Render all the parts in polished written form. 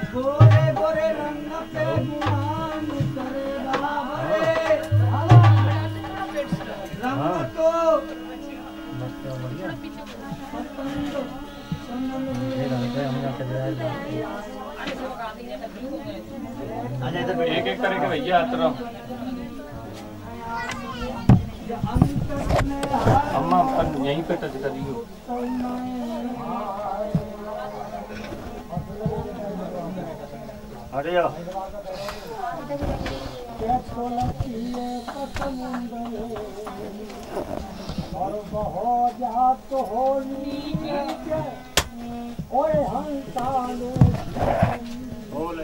गोरे गोरे रंग पे गुमान करेगा बरे रंग तो एक एक करके भैया तरफ अम्मा यहीं पे टच करियो। अरे यार और बहुत जात हो नीचे और हंसालो बोल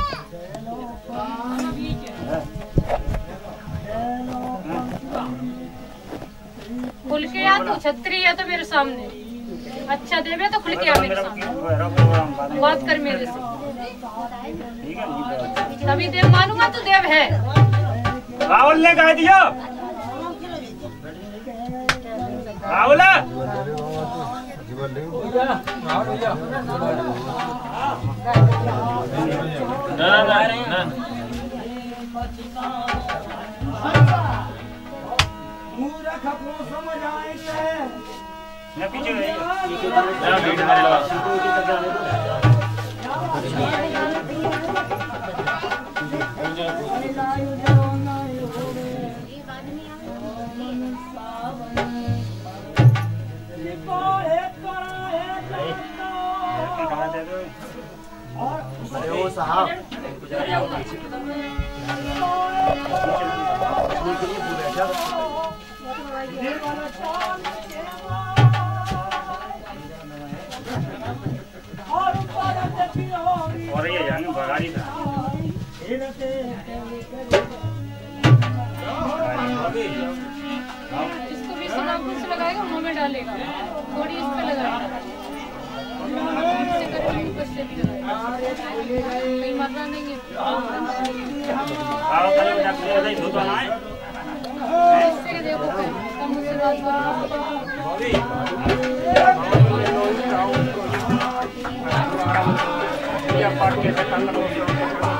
खुल के आ तू, छतरी है तो मेरे सामने अच्छा देवे तो खुल के आ मेरे सामने बात कर मेरे से, तभी देव मानूंगा तू देव है। राहुल ने कह दिया राहुल ना मूर्ख को समझ आए मैं पीछे अरे वो साहब और ये जाने बगाड़ी था इसको भी सुनापुर से लगाएगा, मुंह में डालेगा, थोड़ी इस पे लगाएगा, कहीं मरना नहीं है। इससे देखो कम मुझसे बात करो।